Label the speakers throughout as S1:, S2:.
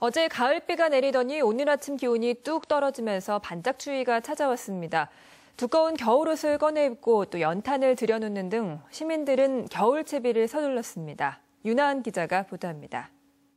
S1: 어제 가을비가 내리더니 오늘 아침 기온이 뚝 떨어지면서 반짝추위가 찾아왔습니다. 두꺼운 겨울옷을 꺼내 입고 또 연탄을 들여놓는 등 시민들은 겨울 채비를 서둘렀습니다. 윤하은 기자가 보도합니다.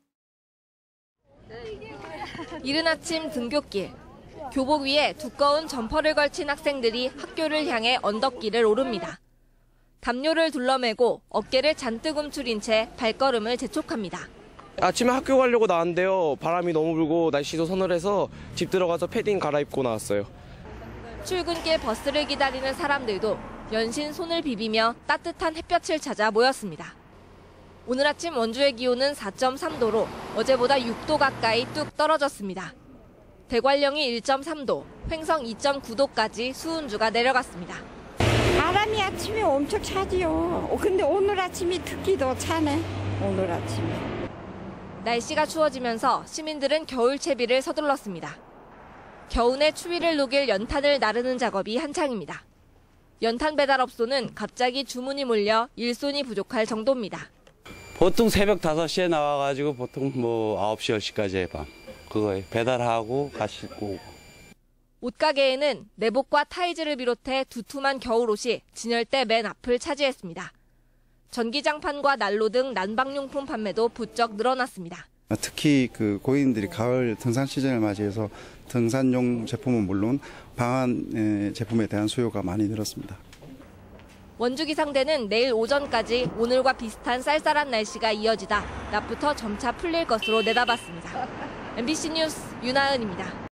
S2: 이른 아침 등굣길. 교복 위에 두꺼운 점퍼를 걸친 학생들이 학교를 향해 언덕길을 오릅니다. 담요를 둘러매고 어깨를 잔뜩 움츠린 채 발걸음을 재촉합니다.
S3: 아침에 학교 가려고 나왔는데요. 바람이 너무 불고 날씨도 서늘해서 집 들어가서 패딩 갈아입고 나왔어요.
S2: 출근길 버스를 기다리는 사람들도 연신 손을 비비며 따뜻한 햇볕을 찾아 모였습니다. 오늘 아침 원주의 기온은 4.3도로 어제보다 6도 가까이 뚝 떨어졌습니다. 대관령이 1.3도, 횡성 2.9도까지 수은주가 내려갔습니다.
S4: 바람이 아침에 엄청 차지요. 근데 오늘 아침이 특히 더 차네. 오늘 아침에.
S2: 날씨가 추워지면서 시민들은 겨울 채비를 서둘렀습니다. 겨우내 추위를 녹일 연탄을 나르는 작업이 한창입니다. 연탄 배달업소는 갑자기 주문이 몰려 일손이 부족할 정도입니다.
S5: 보통 새벽 5시에 나와가지고 보통 9시, 10시까지 밤. 그거 배달하고 가시고.
S2: 옷가게에는 내복과 타이즈를 비롯해 두툼한 겨울옷이 진열대 맨 앞을 차지했습니다. 전기장판과 난로 등 난방용품 판매도 부쩍 늘어났습니다.
S6: 특히 고객님들이 가을 등산 시즌을 맞이해서 등산용 제품은 물론 방한 제품에 대한 수요가 많이 늘었습니다.
S2: 원주기상대는 내일 오전까지 오늘과 비슷한 쌀쌀한 날씨가 이어지다 낮부터 점차 풀릴 것으로 내다봤습니다. MBC 뉴스 윤하은입니다.